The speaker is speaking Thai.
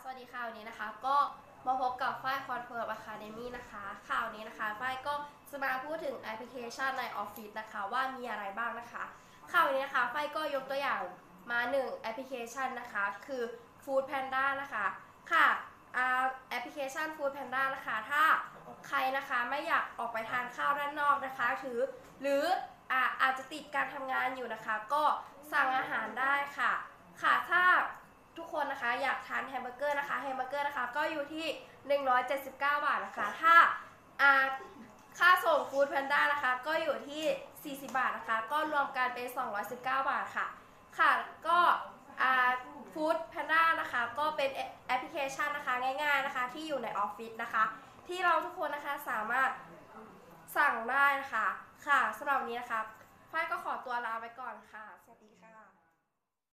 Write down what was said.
วัสดีค่ะวันนี้นะคะก็มาพบกับฝ้ายคอนเฟิร์มอะคาเดมี่นะคะข่าวนี้นะคะฝ้ายก็จะมาพูดถึงแอปพลิเคชันในออฟฟิศนะคะว่ามีอะไรบ้างนะคะข่าวนี้นะคะฝ้ายก็ยกตัวอย่างมา1แอปพลิเคชันนะคะคือ Food Panda นะคะค่ะแอปพลิเคชัน Food Panda นะคะถ้าใครนะคะไม่อยากออกไปทานข้าวด้านนอกนะคะหรืออาจจะติดการทำงานอยู่นะคะก็สั่งอาหารได้ค่ะถ้าทุกคนนะคะอยากทานแฮมเบอร์เกอร์นะคะก็อยู่ที่179 บาทนะคะถ้าค่าส่งฟู้ดแพนด้านะคะก็อยู่ที่40 บาทนะคะก็รวมกันเป็น219 บาทค่ะก็ฟู้ดแพนด้านะคะก็เป็นแอปพลิเคชันนะคะง่ายๆนะคะที่อยู่ในออฟฟิศนะคะที่เราทุกคนนะคะสามารถสั่งได้นะคะค่ะสำหรับวันนี้นะคะฝ้ายก็ขอตัวลาไปก่อนค่ะ